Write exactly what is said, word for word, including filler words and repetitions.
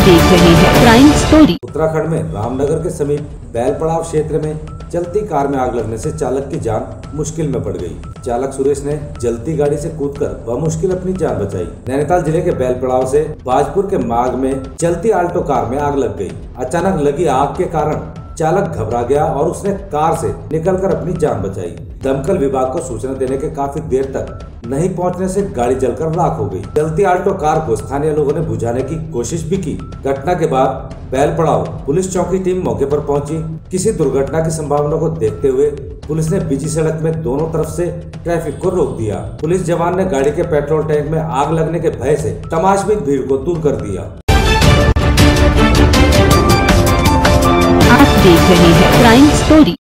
देख रहे हैं क्राइम स्टोरी। उत्तराखंड में रामनगर के समीप बैल पड़ाव क्षेत्र में चलती कार में आग लगने से चालक की जान मुश्किल में पड़ गई। चालक सुरेश ने जलती गाड़ी से कूदकर बमुश्किल अपनी जान बचाई। नैनीताल जिले के बैल पड़ाव से बाजपुर के मार्ग में चलती आल्टो कार में आग लग गई। अचानक लगी आग के कारण चालक घबरा गया और उसने कार से निकलकर अपनी जान बचाई। दमकल विभाग को सूचना देने के काफी देर तक नहीं पहुंचने से गाड़ी जलकर राख हो गई। जलती आल्टो कार को स्थानीय लोगों ने बुझाने की कोशिश भी की। घटना के बाद बैल पड़ाव पुलिस चौकी टीम मौके पर पहुंची। किसी दुर्घटना की संभावना को देखते हुए पुलिस ने बीजी सड़क में दोनों तरफ से ट्रैफिक को रोक दिया। पुलिस जवान ने गाड़ी के पेट्रोल टैंक में आग लगने के भय से तमाशबीन भीड़ को दूर कर दिया। आप देख रहे हैं क्राइम स्टोरी।